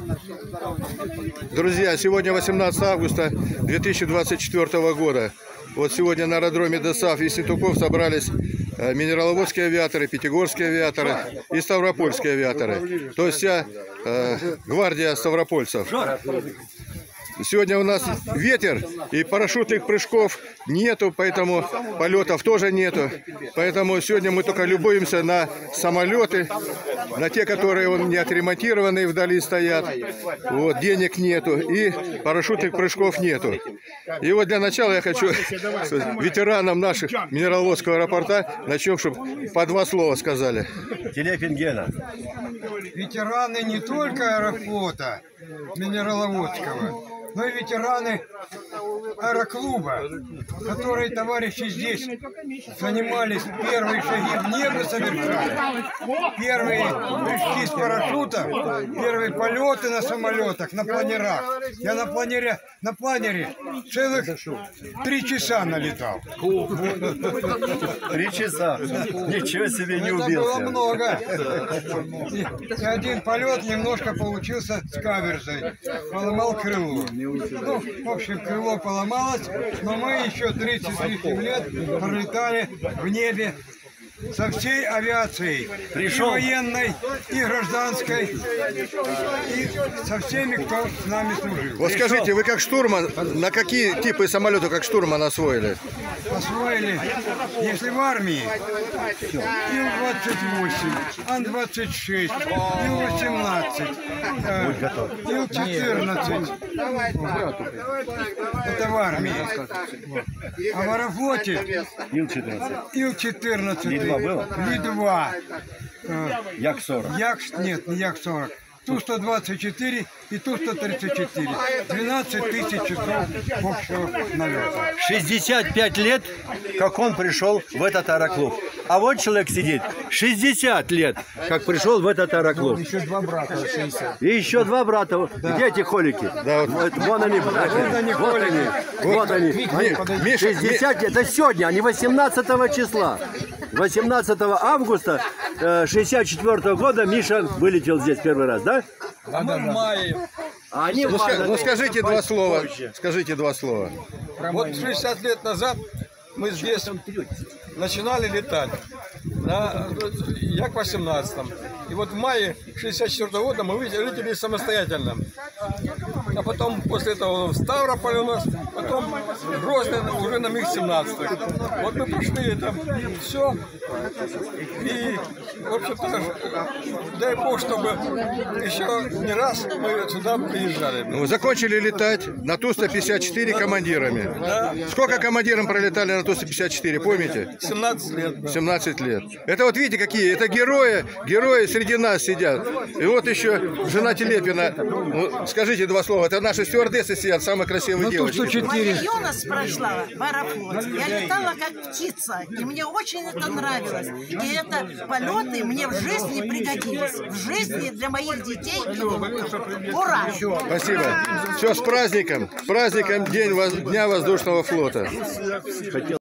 Друзья, сегодня 18 августа 2024 года. Вот сегодня на аэродроме ДОСААФ и Сентуков собрались минераловодские авиаторы, пятигорские авиаторы и ставропольские авиаторы. То есть вся гвардия ставропольцев. Сегодня у нас ветер и парашютных прыжков нету, поэтому полетов тоже нету. Поэтому сегодня мы только любуемся на самолеты, на те, которые не отремонтированные, вдали стоят. Вот, денег нету и парашютных прыжков нету. И вот для начала я хочу ветеранам наших минераловодского аэропорта, начнем, чтобы по два слова сказали. Телепин Гена. Ветераны не только аэрофлота минераловодского, но и ветераны аэроклуба, которые, товарищи, здесь занимались, первые шаги в небо совершали, первые прыжки с парашютом, первые полеты на самолетах, на планерах. Я на планере целых 3 часа налетал. 3 часа. Ничего себе, не Это убился. было много. И один полет немножко получился с каверзой. Поломал крыло. Ну, в общем, крыло поломалось, но мы еще 30 с лишним лет пролетали в небе со всей авиацией. Пришел. И военной, и гражданской, и со всеми, кто с нами служил. Вот скажите, вы как штурман, на какие типы самолетов как штурман освоили? Освоили, если в армии, Ил-28, Ан-26, Ил-18, Ил-14. Это в армии. А в аэрофлоте Ил-14. Ил-14. Ли-2 было? Ли-2. Як-40. Нет, не Як-40. Ту-124 и Ту-134. 12 тысяч часов общего налета. 65 лет, как он пришел в этот аэроклуб. А вот человек сидит, 60 лет, как пришел в этот аэроклуб. Еще 2 брата, 60. И еще 2 брата. Да. Где эти холики? Да, вот, вон они, братья. Вот они, холики. Вот они. Миша, 60 лет. Это сегодня, а не 18 числа. 18 августа 64 года Миша вылетел здесь первый раз, да? А мы в мае. А они ну скажите два слова. Скажите 2 слова. Вот 60 лет назад мы здесь начинали летать на Як-18. И вот в мае 64 года мы летели самостоятельно. А потом после этого в Ставрополе у нас, потом в Грозный уже на МиГ-17. Вот мы прошли это все. И, в общем-то, дай Бог, чтобы еще не раз мы сюда приезжали. Ну, закончили летать на Ту-154 командирами. Да. Сколько командиром пролетали на Ту-154, помните? 17 лет. 17 лет. Это вот видите, какие, это герои среди нас сидят. И вот еще жена Телепина. Ну, скажите 2 слова. Это наши стюардессы сидят, самые красивые девочки. Моя юность прошла в аэрофлоте. Я летала как птица, и мне очень это нравилось. И это полеты мне в жизни пригодились. В жизни для моих детей и внуков. Ура! Спасибо. Все, с праздником. С праздником Дня воздушного флота.